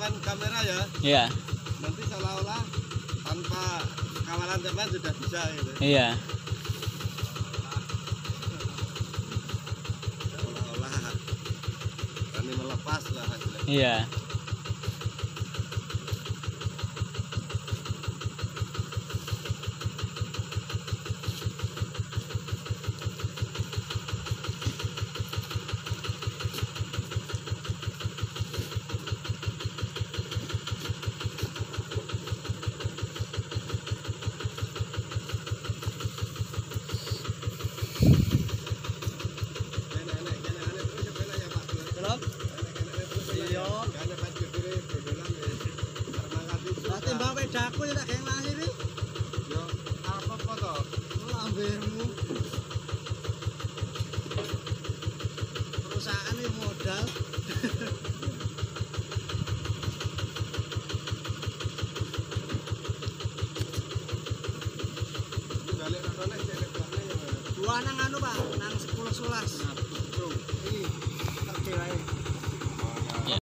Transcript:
depan kamera ya. Iya. Nanti seolah-olah tanpa kawalan teman sudah bisa gitu. Iya. Seolah-olah kami melepas lah hasilnya. Iya. Timbang pedaku ya tak geng lahir iki. Yo, apa toh? Lambemu. Perusahaan ini modal. Balik rasane cek belakangnya ya. Dua nang anu, Pak, nang 10 11. Nah, ini kerja wae.